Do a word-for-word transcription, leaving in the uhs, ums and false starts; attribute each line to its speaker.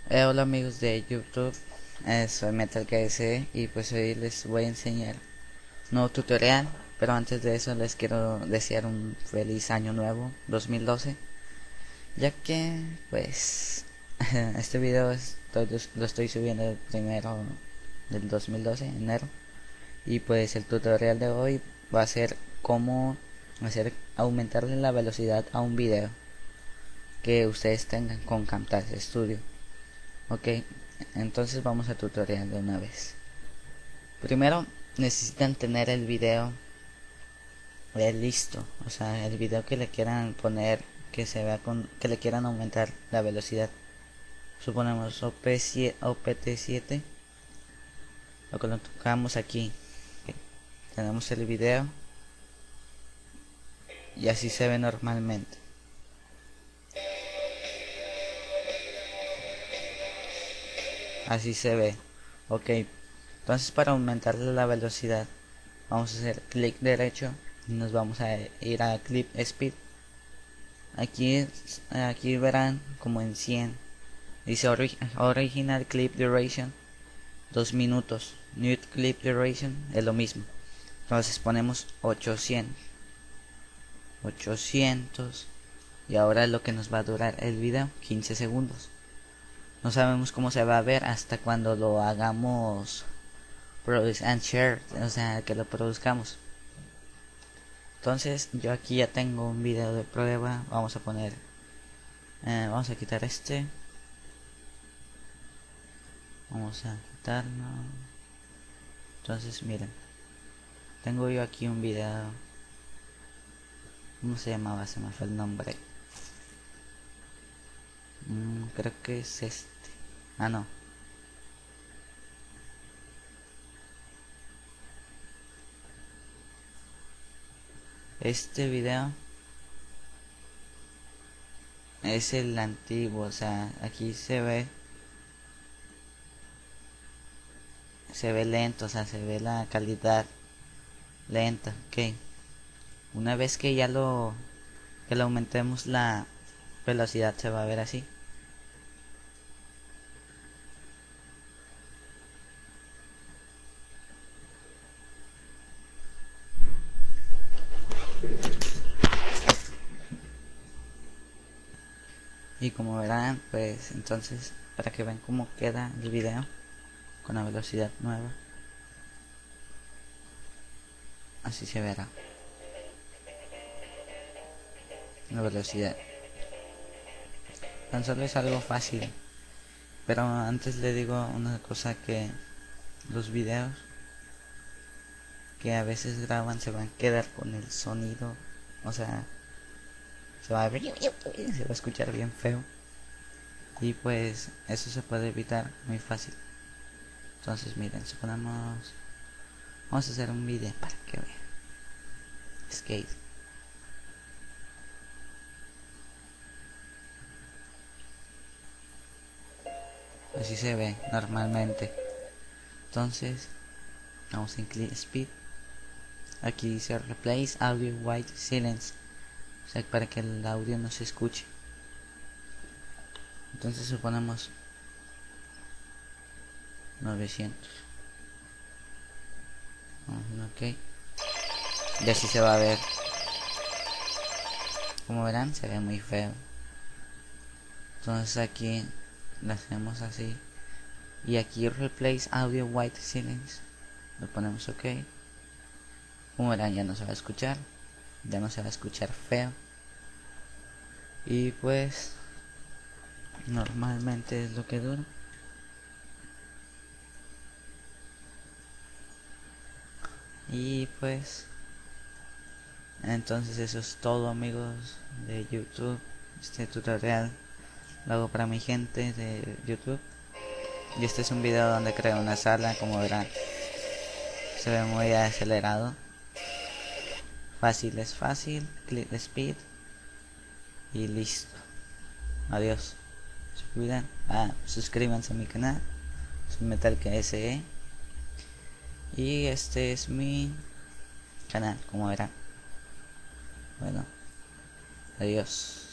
Speaker 1: Eh, hola amigos de YouTube, eh, soy MetalKS y pues hoy les voy a enseñar un nuevo tutorial, pero antes de eso les quiero desear un feliz año nuevo dos mil doce, ya que pues este video estoy- lo estoy subiendo el primero del dos mil doce, enero, y pues el tutorial de hoy va a ser cómo hacer aumentarle la velocidad a un video que ustedes tengan con Camtasia Studio. Ok, entonces vamos a tutorial de una vez. Primero necesitan tener el video eh, listo, o sea, el video que le quieran poner, que se vea con, que le quieran aumentar la velocidad. Suponemos O P siete, O P T siete, lo colocamos aquí. Ok, tenemos el video y así se ve normalmente. Así se ve. Ok, entonces para aumentarle la velocidad vamos a hacer clic derecho y nos vamos a ir a Clip Speed. Aquí, aquí verán como en cien. Dice ori Original Clip Duration dos minutos. New Clip Duration es lo mismo. Entonces ponemos ochocientos. ochocientos. Y ahora es lo que nos va a durar el video, quince segundos. No sabemos cómo se va a ver hasta cuando lo hagamos produce and share, o sea, que lo produzcamos. Entonces yo aquí ya tengo un video de prueba. Vamos a poner, eh, vamos a quitar este. Vamos a quitarlo. Entonces miren, tengo yo aquí un video. ¿Cómo se llamaba? Se me fue el nombre. Mm, creo que es este. Ah, no. Este video es el antiguo. O sea, aquí se ve. Se ve lento. O sea, se ve la calidad lenta. Ok. Una vez que ya lo. Que le aumentemos la velocidad, se va a ver así. Y como verán, pues entonces, para que vean cómo queda el video con la velocidad nueva, así se verá la velocidad. Tan solo es algo fácil. Pero antes le digo una cosa, que los videos que a veces graban se van a quedar con el sonido. O sea, se va a, se va a escuchar bien feo. Y pues eso se puede evitar muy fácil. Entonces miren, suponemos, vamos a hacer un video para que vean. Skate. Así se ve normalmente. Entonces vamos en Clip Speed. Aquí dice Replace Audio White Silence, o sea, para que el audio no se escuche. Entonces suponemos novecientos. Ok, y así se va a ver. Como verán, se ve muy feo. Entonces aquí lo hacemos así. Y aquí Replace Audio White Silence, lo ponemos ok. Como verán, ya no se va a escuchar. Ya no se va a escuchar feo. Y pues normalmente es lo que dura. Y pues entonces eso es todo, amigos de YouTube. Este tutorial lo hago para mi gente de YouTube. Y este es un video donde creo una sala. Como verán, se ve muy acelerado. Fácil es fácil. Click speed. Y listo. Adiós. Se cuidan. Ah, suscríbanse a mi canal. Soy MetalKS. Y este es mi canal, como verán. Bueno, adiós.